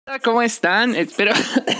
Hola, ¿cómo están? Espero.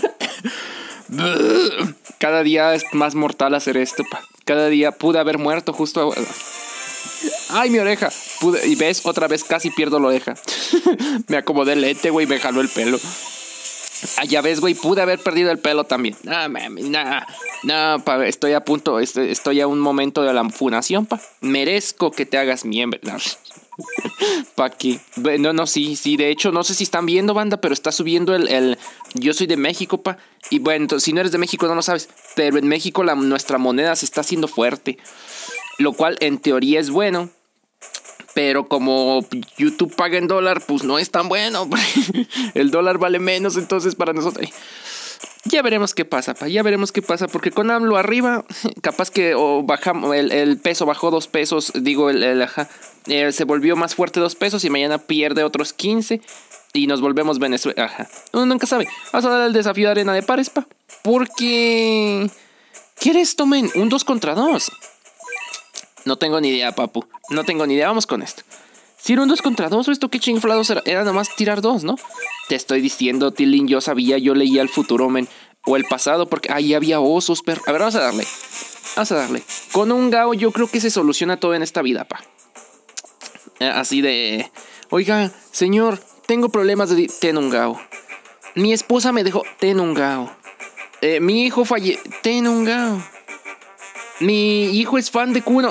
Cada día es más mortal hacer esto, pa. Cada día pude haber muerto justo. ¡Ay, mi oreja! Y ves, otra vez casi pierdo la oreja. Me acomodé el lente, güey, me jaló el pelo. Ah, ya ves, güey, pude haber perdido el pelo también. No, mami, no, pa, estoy a punto, estoy a un momento de la funación, pa. Merezco que te hagas miembro. No. ¿Pa' qué? No, sí, de hecho, no sé si están viendo, banda, pero está subiendo el... Yo soy de México, pa. Y bueno, entonces, si no eres de México no lo sabes, pero en México nuestra moneda se está haciendo fuerte. Lo cual en teoría es bueno. Pero como YouTube paga en dólar, pues no es tan bueno. El dólar vale menos, entonces para nosotros... Ya veremos qué pasa, pa. Ya veremos qué pasa. Porque con AMLO arriba, capaz que bajamos, el peso bajó 2 pesos. Digo, se volvió más fuerte 2 pesos y mañana pierde otros 15 y nos volvemos Venezuela. Ajá. Uno nunca sabe. Vamos a dar el desafío de arena de pares, pa. Porque... ¿Qué eres, tomen? Un 2 contra 2. No tengo ni idea, papu. No tengo ni idea. Vamos con esto. Si era un 2 contra 2 o esto, qué chingflados era nomás tirar 2, ¿no? Te estoy diciendo, Tilín, yo sabía, yo leía el futuro, men. O el pasado, porque ahí había osos, perro. A ver, vamos a darle. Vamos a darle. Con un Gao yo creo que se soluciona todo en esta vida, pa. Así de... Oiga, señor, tengo problemas de... Ten un Gao. Mi esposa me dejó... Ten un Gao. Mi hijo falleció... Ten un Gao. Mi hijo es fan de Kuno.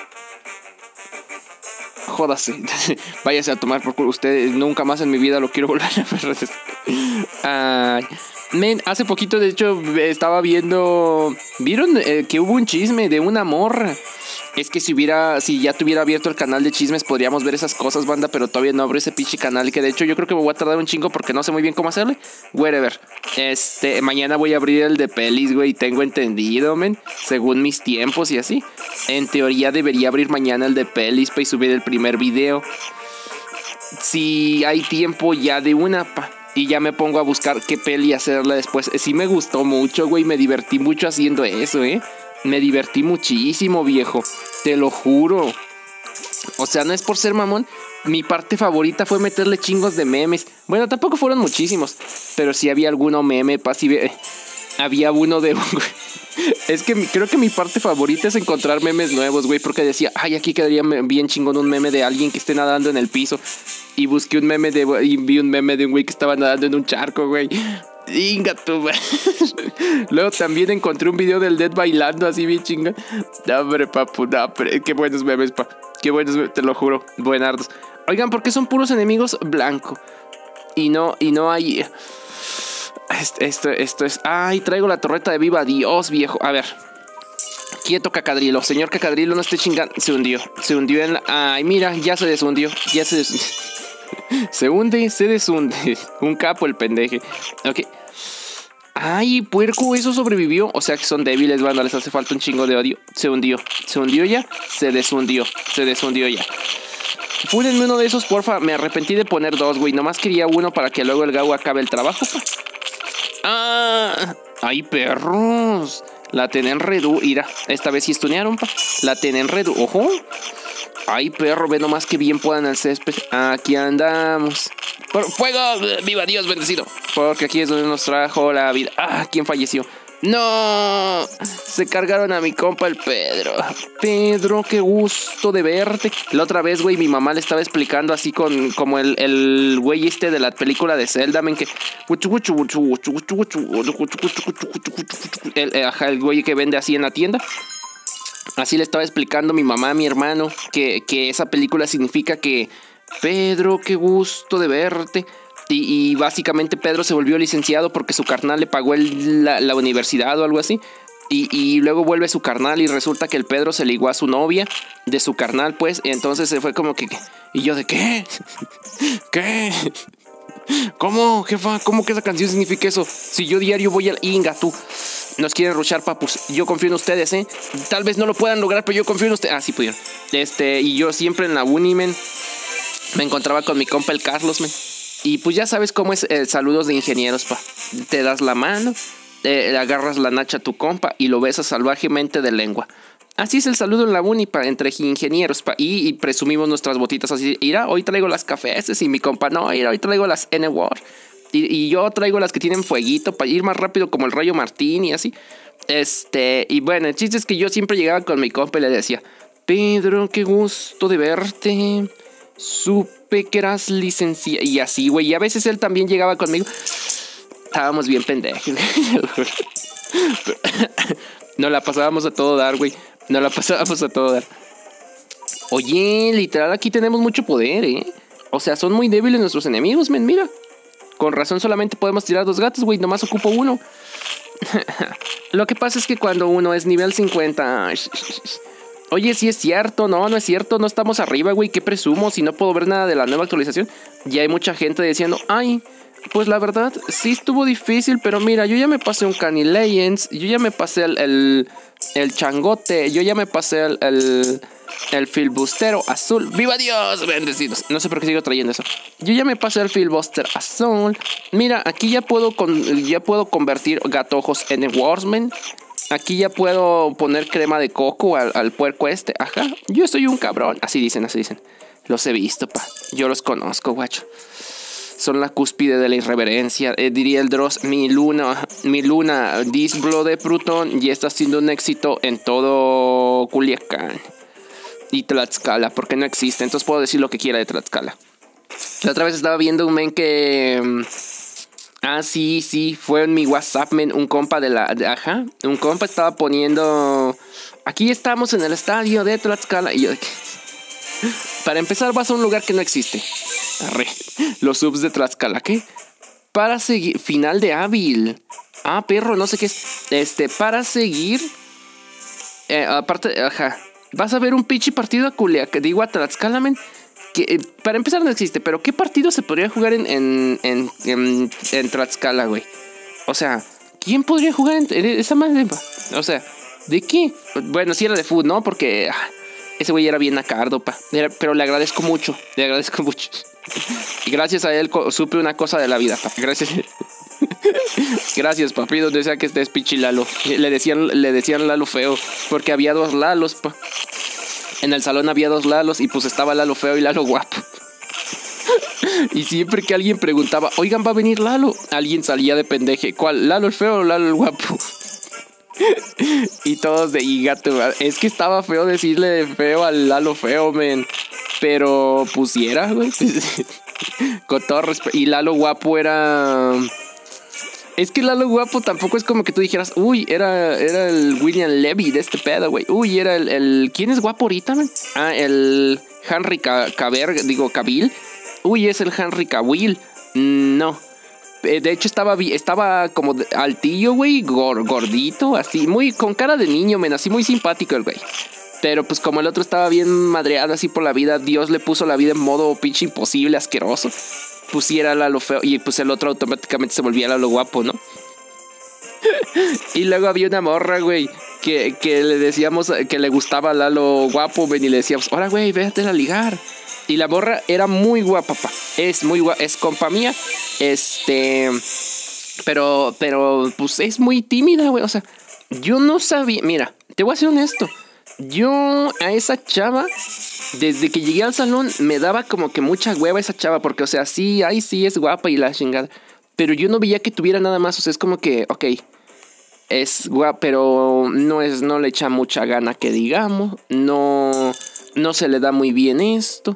Jódase. Váyase a tomar por culo. Usted nunca más en mi vida lo quiero volver a ver. Men, hace poquito, de hecho, estaba viendo... ¿Vieron que hubo un chisme de una morra? Es que si ya tuviera abierto el canal de chismes, podríamos ver esas cosas, banda, pero todavía no abro ese pinche canal. Que de hecho yo creo que me voy a tardar un chingo porque no sé muy bien cómo hacerle. Whatever. Mañana voy a abrir el de pelis, güey. Tengo entendido, men. Según mis tiempos y así. En teoría debería abrir mañana el de pelis, pa, y subir el primer video. Si hay tiempo ya de una, pa. Y ya me pongo a buscar qué peli hacerla después. Sí me gustó mucho, güey. Me divertí mucho haciendo eso, Me divertí muchísimo, viejo. Te lo juro. O sea, no es por ser mamón. Mi parte favorita fue meterle chingos de memes. Bueno, tampoco fueron muchísimos. Pero sí había alguno meme, había uno de... Es que creo que mi parte favorita es encontrar memes nuevos, güey. Porque decía, ay, aquí quedaría bien chingón un meme de alguien que esté nadando en el piso. Y busqué un meme y vi un meme de un güey que estaba nadando en un charco, güey. Inga tú, güey. Luego también encontré un video del Dead bailando así bien chinga. No, hombre, papu, no, hombre. Qué buenos memes, pa. Qué buenos memes, te lo juro. Buenardos. Oigan, ¿por qué son puros enemigos blanco? Y no hay... Esto es... Ay, traigo la torreta de viva Dios, viejo. A ver. Quieto, Cacadrilo. Señor Cacadrilo, no esté chingando. Se hundió en la... Ay, mira, ya se deshundió. Se hunde, se desunde. Un capo el pendeje. Ok. Ay, puerco, eso sobrevivió. O sea que son débiles, banda, les hace falta un chingo de odio. Se hundió ya. Se desundió ya. Fúrenme uno de esos, porfa. Me arrepentí de poner 2, güey. Nomás quería uno para que luego el Gao acabe el trabajo, pa. Ay, perros. La tienen redu. Mira, esta vez sí estunearon, pa. La tienen redu. Ojo. Ay, perro, ve nomás que bien puedan el césped. Aquí andamos. ¡Por fuego! ¡Viva Dios bendecido! Porque aquí es donde nos trajo la vida. ¿Quién falleció? ¡No! Se cargaron a mi compa el Pedro. Pedro, qué gusto de verte. La otra vez, güey, mi mamá le estaba explicando así como el güey de la película de Zelda, men, que... El güey que vende así en la tienda. Así le estaba explicando mi mamá a mi hermano que esa película significa que... Pedro, qué gusto de verte. Y básicamente Pedro se volvió licenciado porque su carnal le pagó la universidad o algo así. Y luego vuelve su carnal y resulta que el Pedro se ligó a su novia de su carnal, pues. Y entonces se fue como que... ¿Y yo de qué? ¿Qué? ¿Cómo, jefa? ¿Cómo que esa canción significa eso? Si yo diario voy al... Inga, tú. Nos quieren rushar, papus. Yo confío en ustedes, Tal vez no lo puedan lograr, pero yo confío en ustedes. Sí pudieron. Y yo siempre en la uni, men, me encontraba con mi compa el Carlos, men. Y pues ya sabes cómo es saludos de ingenieros, pa. Te das la mano, le agarras la nacha a tu compa y lo besas salvajemente de lengua. Así es el saludo en la uni, pa, entre ingenieros, pa. Y presumimos nuestras botitas así. Mira, hoy traigo las cafés y mi compa, no, mira, hoy traigo las N-Word. Y yo traigo las que tienen fueguito para ir más rápido, como el Rayo Martín y así. Y bueno, el chiste es que yo siempre llegaba con mi compa y le decía: Pedro, qué gusto de verte. Supe que eras licenciado. Y así, güey. Y a veces él también llegaba conmigo. Estábamos bien pendejos. Nos la pasábamos a todo dar, güey. Nos la pasábamos a todo dar. Oye, literal, aquí tenemos mucho poder, ¿eh? O sea, son muy débiles nuestros enemigos, men, mira. Con razón solamente podemos tirar 2 gatos, güey. Nomás ocupo 1. Lo que pasa es que cuando uno es nivel 50... Oye, sí es cierto, no es cierto, no estamos arriba, güey, ¿qué presumo? Si no puedo ver nada de la nueva actualización. Ya hay mucha gente diciendo: ay, pues la verdad, sí estuvo difícil, pero mira, yo ya me pasé un Canny Legends, yo ya me pasé el changote, yo ya me pasé el filibustero azul. ¡Viva Dios! Bendecidos. No sé por qué sigo trayendo eso. Yo ya me pasé el filibuster azul. Mira, aquí ya puedo convertir gatojos en Warsmen. Aquí ya puedo poner crema de coco al puerco este. Ajá, yo soy un cabrón. Así dicen. Los he visto, pa. Yo los conozco, guacho. Son la cúspide de la irreverencia. Diría el Dross: mi luna, Disblo de Plutón, ya está haciendo un éxito en todo Culiacán y Tlaxcala, porque no existe. Entonces puedo decir lo que quiera de Tlaxcala. La otra vez estaba viendo un men que... sí, fue en mi WhatsApp, men, un compa un compa estaba poniendo: aquí estamos en el estadio de Tlaxcala. Y yo, para empezar, vas a un lugar que no existe. Arre, los subs de Tlaxcala, ¿qué? Para seguir, final de hábil. Perro, no sé qué es. Para seguir, aparte, vas a ver un pinche partido a Culiacán, digo a Tlaxcala, men. Que, para empezar, no existe, pero ¿qué partido se podría jugar en Tlaxcala, güey? O sea, ¿quién podría jugar en esa madre? O sea, ¿de qué? Bueno, sí era de fútbol, ¿no? Porque ese güey era bien nacardo, pa. Pero le agradezco mucho. Y gracias a él supe una cosa de la vida, pa. Gracias. Gracias, papi, donde sea que estés, pichi Lalo. Le decían Lalo feo, porque había 2 Lalos, pa. En el salón había 2 Lalos y pues estaba Lalo feo y Lalo guapo. Y siempre que alguien preguntaba: oigan, ¿va a venir Lalo?, alguien salía de pendeje: ¿cuál? ¿Lalo el feo o Lalo el guapo? Y todos de gato. Es que estaba feo decirle feo al Lalo feo, men. Pero pusiera, güey. Con todo respeto. Y Lalo guapo era... Es que Lalo guapo tampoco es como que tú dijeras: uy, era el William Levy de este pedo, güey. Uy, era el... ¿Quién es guapo ahorita, man? El Henry Cavill. Uy, es el Henry Cavill. No. De hecho estaba como altillo, güey, gordito, así, muy con cara de niño, men, así muy simpático el güey. Pero pues como el otro estaba bien madreado así por la vida, Dios le puso la vida en modo pinche imposible, asqueroso. Pusiera Lalo feo y pues el otro automáticamente se volvía Lalo guapo, ¿no? Y luego había una morra, güey, que le decíamos que le gustaba Lalo guapo, ven, y le decíamos: ahora, güey, véate a ligar. Y la morra era muy guapa, papá. Es muy guapa, es compa mía. Pero pues es muy tímida, güey. O sea, yo no sabía. Mira, te voy a ser honesto. Yo a esa chava, desde que llegué al salón, me daba como que mucha hueva esa chava. Porque, o sea, sí, sí es guapa y la chingada. Pero yo no veía que tuviera nada más. O sea, es como que, ok, es guapa, pero no le echa mucha gana, que digamos. No se le da muy bien esto.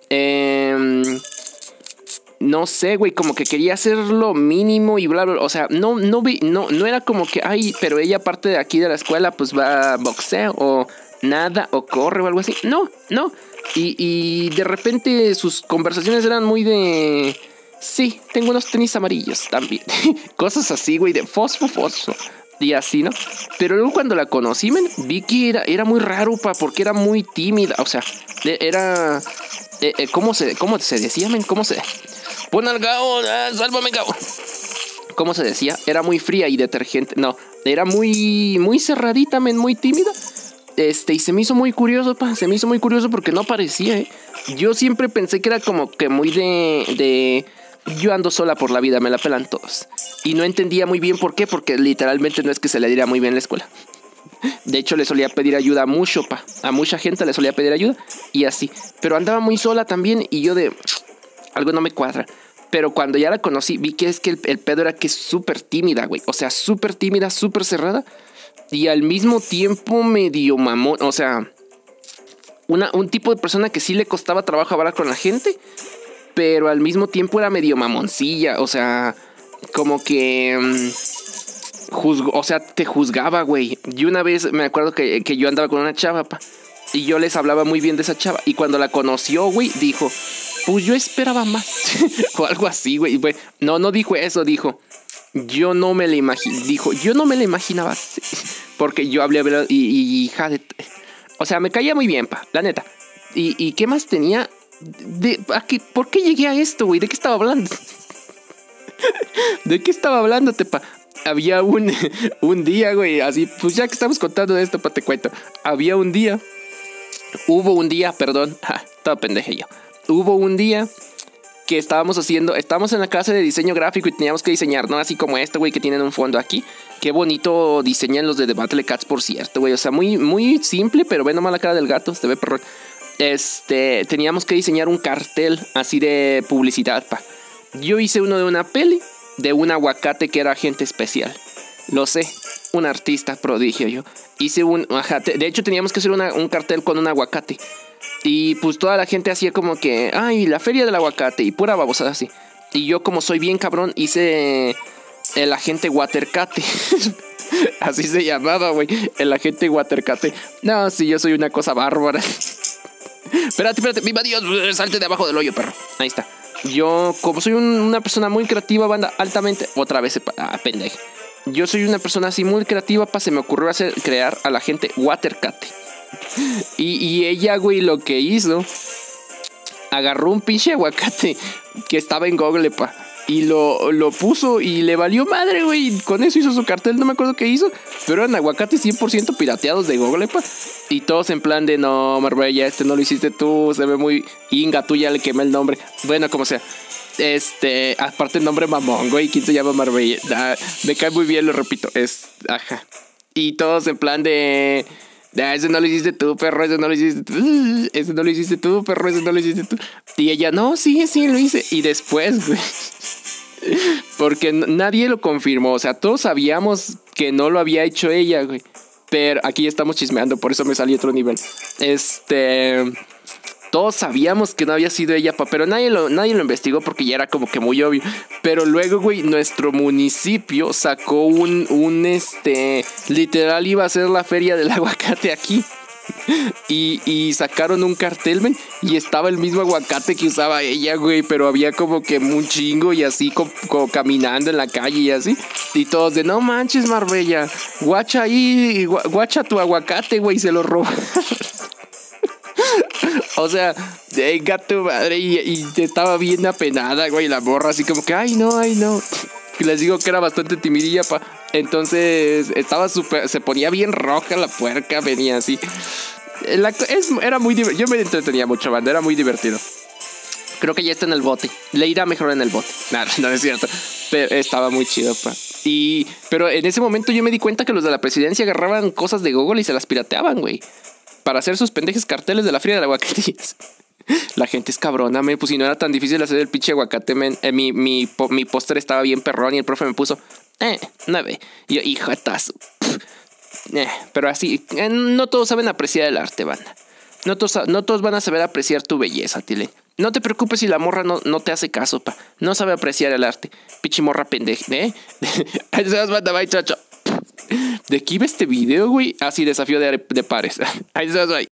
No sé, güey, como que quería hacer lo mínimo y bla, bla. O sea, no era como que, ay, pero ella aparte de aquí de la escuela, pues va a boxeo o nada, o corre o algo así. No. Y de repente sus conversaciones eran muy de... Sí, tengo unos tenis amarillos también. Cosas así, güey, de fosfo. Y así, ¿no? Pero luego cuando la conocí, men, vi que era muy raro, porque era muy tímida. O sea, era... ¿Cómo se decía, men? ¿Cómo se...? Pon al Gao, sálvame, Gao. ¿Cómo se decía? Era muy fría y detergente. No, era muy cerradita, men, muy tímida. Y se me hizo muy curioso, se me hizo muy curioso porque no parecía, Yo siempre pensé que era como que muy de... Yo ando sola por la vida, me la pelan todos. Y no entendía muy bien por qué, porque literalmente no es que se le diera muy bien la escuela. De hecho, le solía pedir ayuda mucho, a mucha gente le solía pedir ayuda y así. Pero andaba muy sola también y yo de... Algo no me cuadra. Pero cuando ya la conocí, vi que es que el pedo era que es súper tímida, güey. O sea, súper tímida, súper cerrada. Y al mismo tiempo medio mamón. O sea, un tipo de persona que sí le costaba trabajo hablar con la gente. Pero al mismo tiempo era medio mamoncilla. O sea, como que... o sea, te juzgaba, güey. Y una vez me acuerdo que yo andaba con una chava, pa. Y yo les hablaba muy bien de esa chava. Y cuando la conoció, güey, dijo... Pues yo esperaba más. O algo así, güey. No dijo eso, dijo. Yo no me la imaginaba así. Porque yo hablé y hija de... O sea, me caía muy bien, pa, la neta. ¿Y qué más tenía? ¿Por qué llegué a esto, güey? ¿De qué estaba hablando? ¿De qué estaba hablándote, pa? Había un día, güey, así, pues ya que estamos contando de esto, pa, te cuento. Hubo un día, perdón. Estaba pendeje yo. Hubo un día que estábamos en la clase de diseño gráfico y teníamos que diseñar, ¿no? Así como güey, que tienen un fondo aquí. Qué bonito diseñan los de The Battle Cats, por cierto, güey. O sea, muy, muy simple, pero ve nomás la cara del gato, se ve perrón. Teníamos que diseñar un cartel así de publicidad, pa. Yo hice uno de una peli, de un aguacate que era agente especial. Lo sé, un artista prodigio yo. Hice de hecho teníamos que hacer un cartel con un aguacate. Y pues toda la gente hacía como que, ay, la feria del aguacate y pura babosada así. Y yo, como soy bien cabrón, hice el agente Watercate. Así se llamaba, güey, el agente Watercate. No, sí, yo soy una cosa bárbara. Espérate, viva Dios, salte de abajo del hoyo, perro. Ahí está. Yo, como soy una persona muy creativa, banda, altamente... Otra vez, pendejo. Yo soy una persona así muy creativa, se me ocurrió crear a la agente Watercate. Y ella, güey, lo que hizo, agarró un pinche aguacate que estaba en Google, pa, y lo puso y le valió madre, güey. Con eso hizo su cartel, no me acuerdo qué hizo, pero eran aguacates 100% pirateados de Google, pa. Y todos en plan de, no, Marbella, no lo hiciste tú, se ve muy inga, tú ya le quemé el nombre. Bueno, como sea. Aparte el nombre mamón, güey, ¿quién se llama Marbella? Me cae muy bien, lo repito, ajá. Y todos en plan de... ese no lo hiciste tú, perro, ese no lo hiciste tú. Ese no lo hiciste tú, perro, ese no lo hiciste tú. Y ella, no, sí, lo hice. Y después, güey, porque nadie lo confirmó. O sea, todos sabíamos que no lo había hecho ella, güey. Pero aquí estamos chismeando, por eso me salió otro nivel. Todos sabíamos que no había sido ella, pero nadie lo investigó porque ya era como que muy obvio. Pero luego, güey, nuestro municipio sacó literal iba a ser la feria del aguacate aquí. Y sacaron un cartel, men, y estaba el mismo aguacate que usaba ella, güey, pero había como que un chingo y así como caminando en la calle y así. Y todos de, no manches, Marbella, guacha ahí, guacha tu aguacate, güey, se lo robó. O sea, gato madre, y estaba bien apenada, güey, la morra, así como que, ay no. Y les digo que era bastante timidilla, pa. Entonces estaba se ponía bien roja la puerca, venía así. Era muy divertido, yo me entretenía mucho, banda, era muy divertido. Creo que ya está en el bote, le irá mejor en el bote. No es cierto, pero estaba muy chido, pa. Pero en ese momento yo me di cuenta que los de la presidencia agarraban cosas de Google y se las pirateaban, güey, para hacer sus pendejes carteles de la feria del aguacate. La gente es cabrona, pues si no era tan difícil hacer el pinche aguacate, mi póster estaba bien perrón y el profe me puso 9. Y yo, hijatazo. Pero así, no todos saben apreciar el arte, banda. No todos van a saber apreciar tu belleza, Tile. No te preocupes si la morra no te hace caso, pa. No sabe apreciar el arte. Pinche morra pendeja, Ahí se vas, banda, bye, chacho. ¿De qué iba este video, güey? Así, desafío de pares. Ahí se vas, bye.